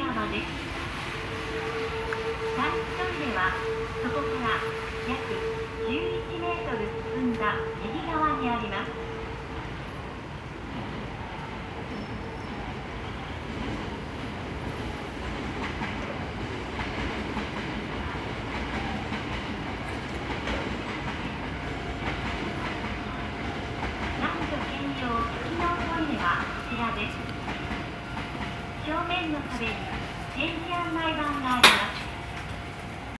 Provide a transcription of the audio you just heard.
側です。男子トイレはそこから約11メートル進んだ右側にあります。男女兼用多機能トイレはこちらです。正面の壁に展示案内板があります。